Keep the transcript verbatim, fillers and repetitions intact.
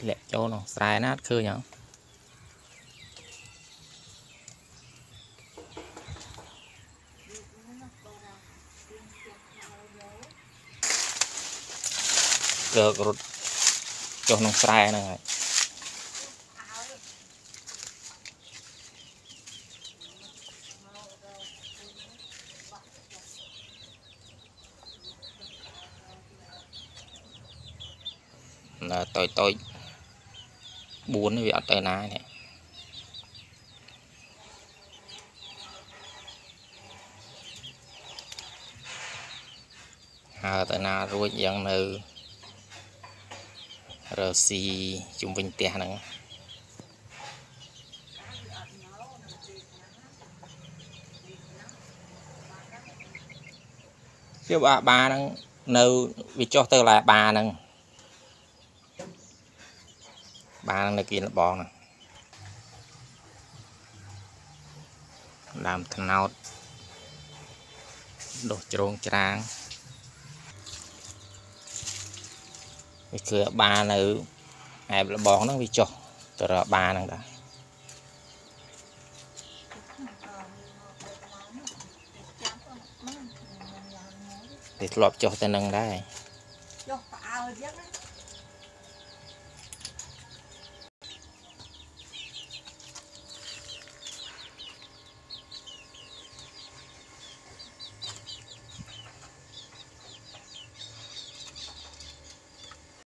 lẹ cho nó xài nát khơi nhở cờ rụt cho nó xài này là tôi tôi buồn vì ở tay ná này à tay ná rồi dạng nữ rồi xì chung vinh tè nữa chứ bà ba đang nâu vì cho tôi là bà nâng bà đang kia là bò nè làm thành nào đồ trôn trang vì cửa bà nữ ai là bò nó vì cho tôi là bà nâng đã thì lọp cho tên nâng đây